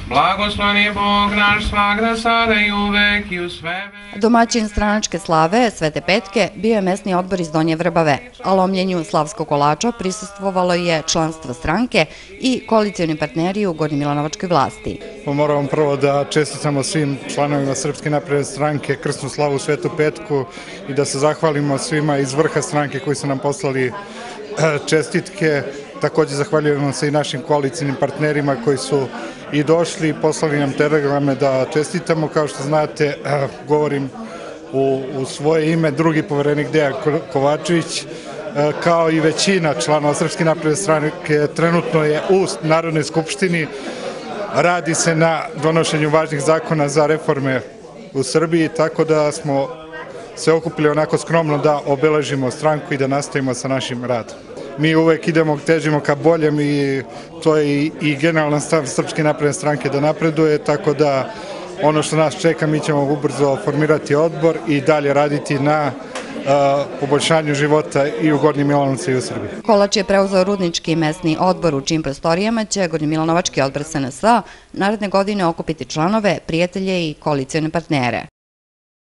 Blagosloven je Bog naš svagda, sada i uvek i u sve veke. Domaćin stranačke slave Svete Petke bio je mesni odbor iz Donje Vrbave, a lomljenju slavskog kolača prisustvovalo je članstvo stranke i koalicioni partneri u Gornjemilanovačkoj vlasti. Moramo prvo da čestitamo svim članovima Srpske napredne stranke krsnu slavu Svetu Petku i da se zahvalimo svima iz vrha stranke koji su nam poslali čestitke. Također zahvaljujemo se i našim koalicijnim partnerima koji su i došli i poslali nam telegrame da čestitamo. Kao što znate, govorim u svoje ime, drugi poverenik Dejan Kovačević, kao i većina članova Srpske napredne stranke, trenutno je u Narodnoj skupštini. Radi se na donošenju važnih zakona za reforme u Srbiji, tako da smo se okupili onako skromno da obeležimo stranku i da nastavimo sa našim radom. Mi uvek težimo ka boljem i to je i generalna stav Srpske napredne stranke da napreduje, tako da ono što nas čeka, mi ćemo ubrzo formirati odbor i dalje raditi na poboljšanju života i u Gornjem Milanovcu i u Srbiji. Kolač je preuzeo Rudnički mesni odbor u čijim prostorijama će Gornjemilanovački odbor SNS naredne godine okupiti članove, prijatelje i koalicione partnere.